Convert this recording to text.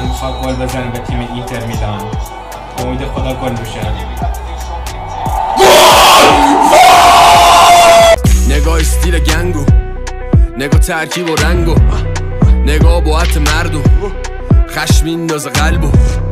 میخواد گل بزنه به تیم اینتر میلان. به امید خدا گل میشه. نگاه استیل گنگو، نگاه ترکیب و رنگو، نگاه با عط مردم، خشم میندازه قلبو.